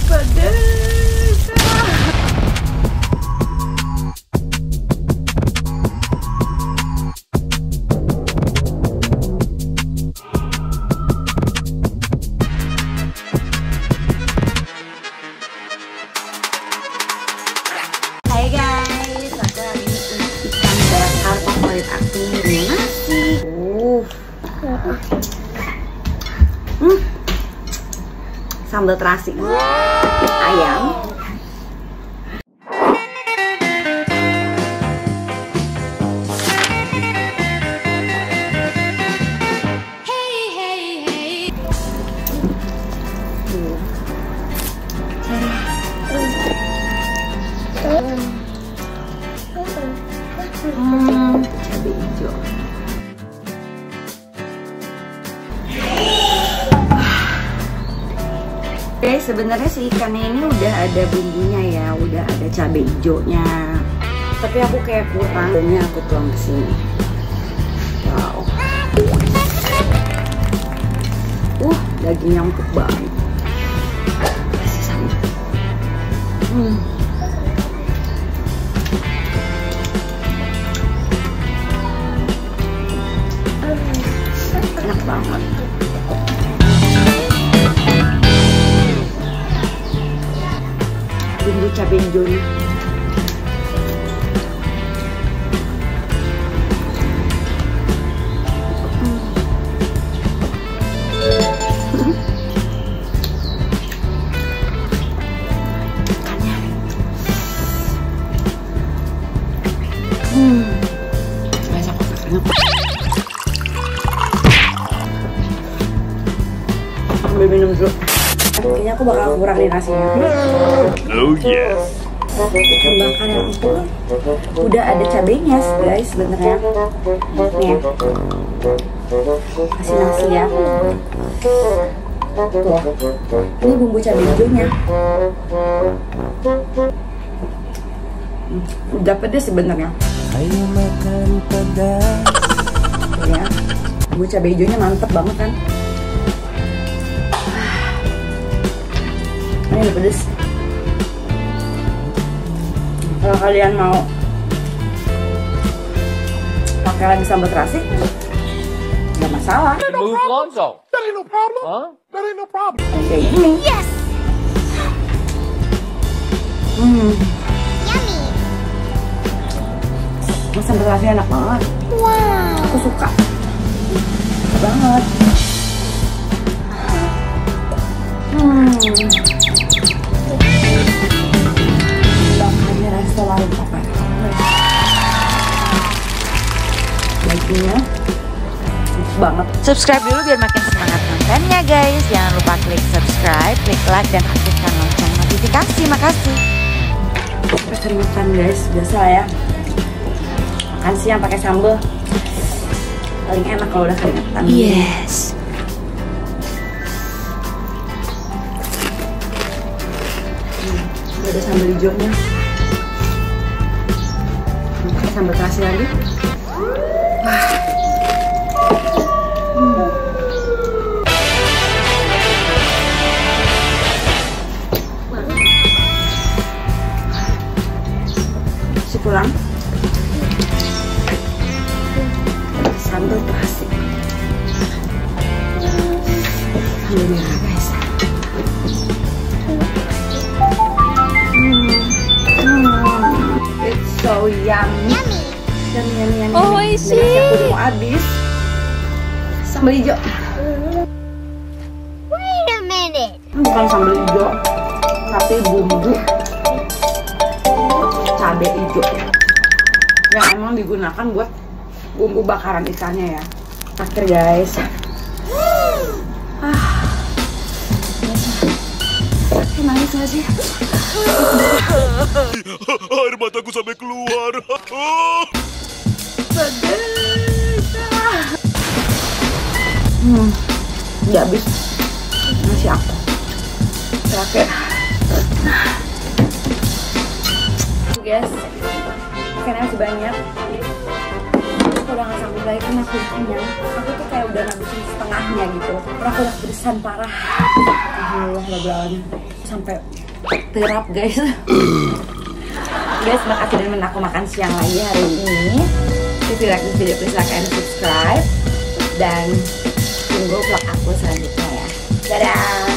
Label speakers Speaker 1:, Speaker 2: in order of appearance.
Speaker 1: Pedes. Hai guys, aku hari ini ikan bakar favorit aku dengan nasi. Sambal terasi, ayam. Cabai hijau. Oke, sebenarnya si ikannya ini udah ada bumbunya ya, udah ada cabai hijaunya. Tapi aku kayak kurang, dan aku tuang ke sini. Wow. Dagingnya empuk banget. Kasih sama. Enak banget. Bumbu cabai hijaunya. Banyak makanannya. Ambil minum dulu. Kayaknya aku bakal kurang nih nasinya.
Speaker 2: Oh yes.
Speaker 1: Ikan bakar yang itu udah ada cabenya guys sebenarnya. Nih, kasih nasi ya. Tuh, ini bumbu cabai hijaunya. Udah pedes sebenarnya.
Speaker 2: Ayo makan pedas.
Speaker 1: Ya, bumbu cabai hijaunya mantep banget kan. Ini udah pedes. Kalau kalian mau pakai lagi sambal terasi, nggak masalah.
Speaker 2: Move Lonzo. That ain't no problem. Huh? That ain't no problem.
Speaker 1: Kayak gini.
Speaker 3: Yes. Yummy.
Speaker 1: Sambal terasi enak banget.
Speaker 3: Wow.
Speaker 1: Aku suka banget. Bahannya restoran papa. Dagingnya enak banget.
Speaker 4: Subscribe dulu biar makin semangat nontonnya guys. Jangan lupa klik subscribe, klik like, dan aktifkan lonceng notifikasi. Makasih.
Speaker 1: Keringetan guys, biasa lah ya. Makan siang pakai sambal paling enak kalau udah keringetan.
Speaker 4: Yes.
Speaker 1: Udah ada sambal hijaunya. Pakai sambal terasi lagi. Si pulang. Sambal terasi. Sambal merah guys. It's so yummy. Yummy.
Speaker 4: Oh, I see.
Speaker 1: Nasi aku udah mau habis. Sambal hijau.
Speaker 3: Wait a minute.
Speaker 1: Bukan sambal hijau, tapi bumbu cabai hijau yang emang digunakan buat bumbu bakaran ikannya ya. Akhir guys. Nangis gak sih?
Speaker 2: Air mataku sampai keluar.
Speaker 1: Pedes. Udah habis nasi aku. Terakhir. Guys, ikannya masih banyak. aku udah gak sanggup lagi karena aku kenyang. Aku tuh kayak udah ngabisin setengahnya gitu. Karena aku udah kepedesan parah. Alhamdulillah, sampai terap guys. Guys, makasih udah nemenin aku makan siang lagi hari ini. If you like this video, please like and subscribe. Dan tunggu vlog aku selanjutnya ya. Dadah!